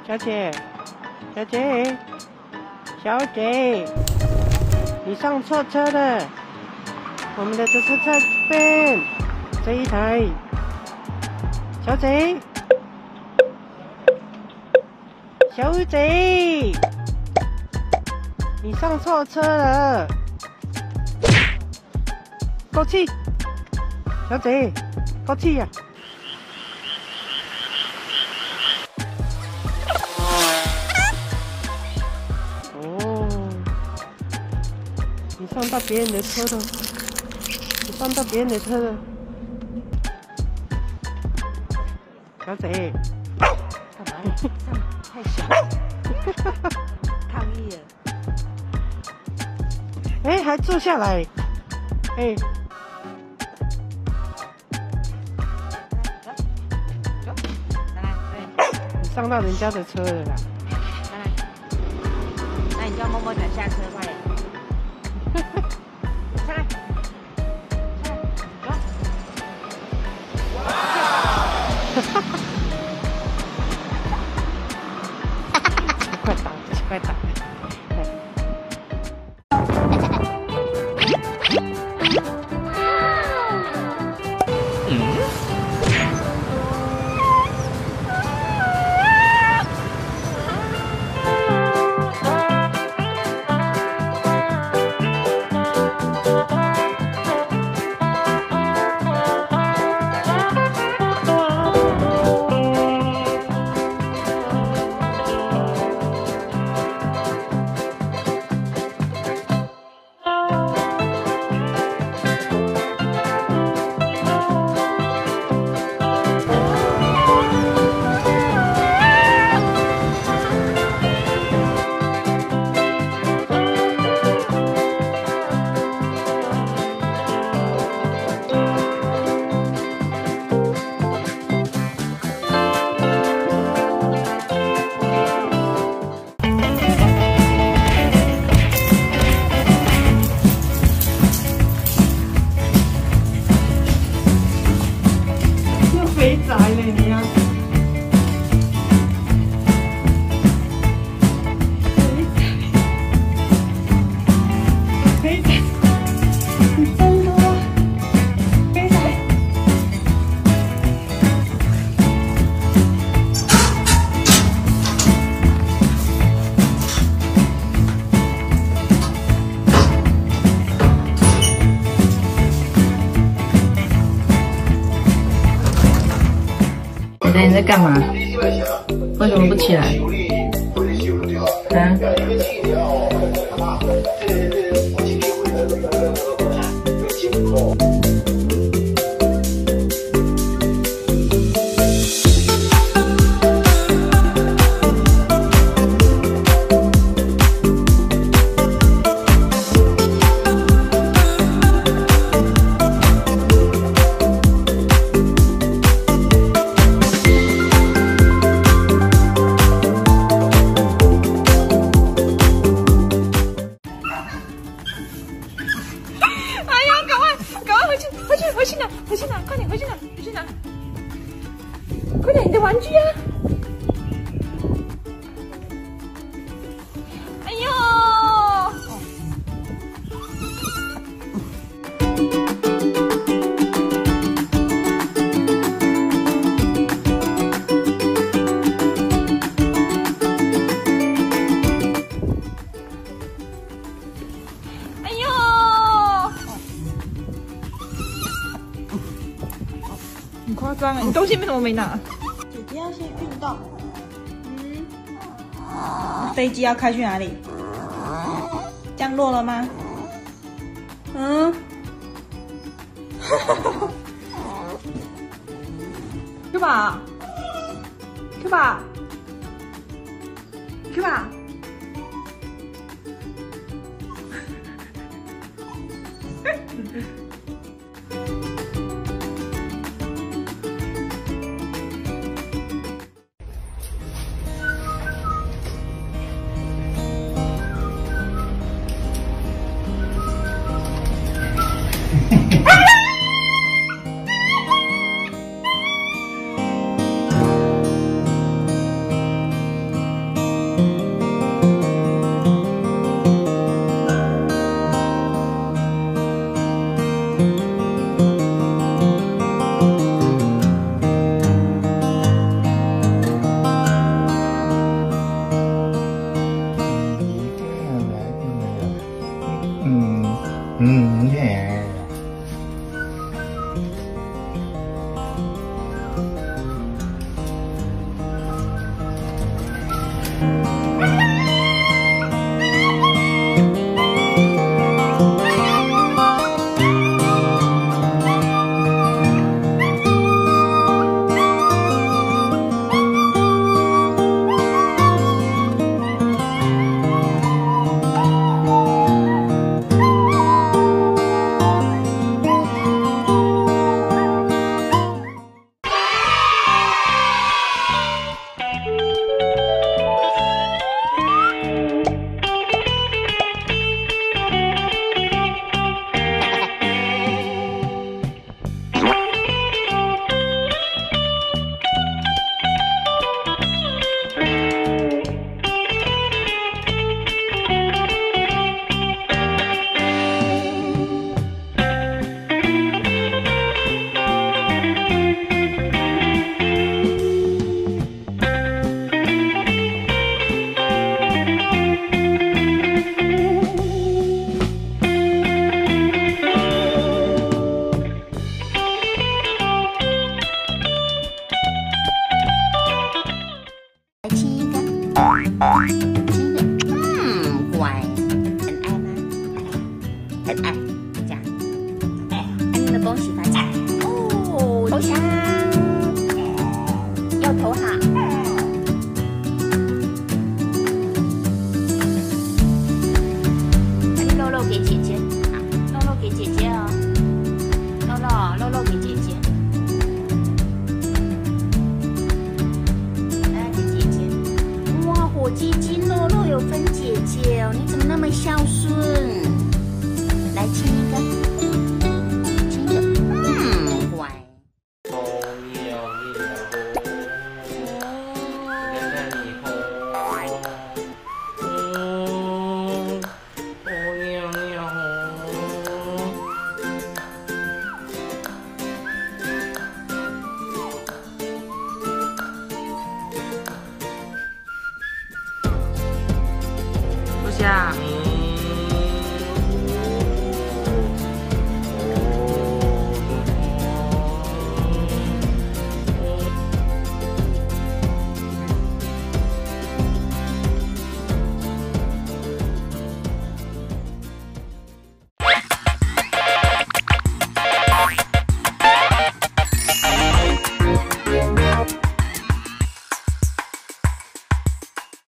小姐，小姐，小姐，你上错车了。我们的这是这边这一台。小姐，小姐，你上错车了。过去，小姐，过去呀。你上到别人的车了，你上到别人的车了，小姐， 干嘛呀？上太小了，抗议了。 哎，还坐下来，哎， 来，对， 你上到人家的车了啦。 来，那你叫默默转下车，快点。上来，走。 快打，快打！肥宅了你啊！肥宅，你真多，肥宅。 你在干嘛？为什么不起来？啊？ 回去拿，快点回去拿，回去拿，快点你的玩具啊！哎呦！哎呦！很夸张啊！你东西为什么没拿？ 姐姐要先运动。飞机要开去哪里？降落了吗？去吧，去吧，去吧。 乖，很爱吗？很爱，这样。爱你的恭喜发财哦！投降，要投哈。那你露露给姐姐，好，露露给姐姐哦。露露给姐姐。火鸡鸡露露有分姐姐哦，你怎么那么孝顺？来亲一个。